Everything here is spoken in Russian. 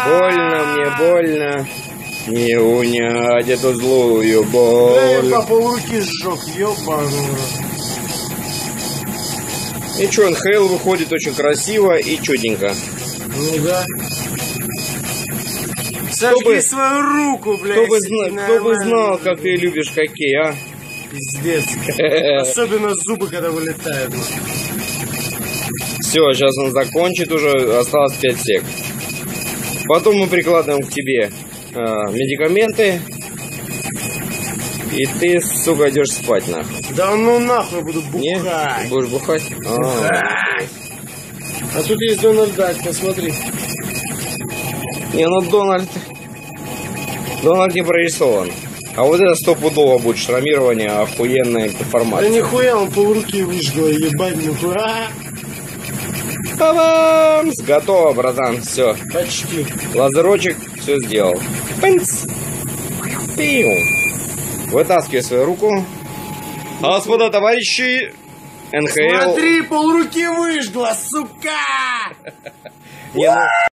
Больно мне, больно. Не унять эту злую боль. Я по полруки сжег, ёбаный. И что, НХЛ выходит очень красиво и чудненько. Ну да. Сожги свою руку, блядь. Кто бы знал, как ты любишь хоккей, а? Пиздец. Особенно зубы, когда вылетают. Все, сейчас он закончит уже, осталось 5 сек. Потом мы прикладываем к тебе медикаменты. И ты, сука, идешь спать нахуй. Да ну нахуй буду бухать. Не? Будешь бухать? А тут есть Дональд Дак, посмотри. Не, ну Дональд не прорисован. А вот это стопудово будет шрамирование охуенной перформации. Да нихуя, он полруки выжгло, ебать, нихуя. Та-дам! Готово, братан, все. Почти. Лазерочек все сделал. Пынц! Пиу! Вытаскивай свою руку. Господа, товарищи, НХЛ. Смотри, полруки выжгло, сука! Не, ну...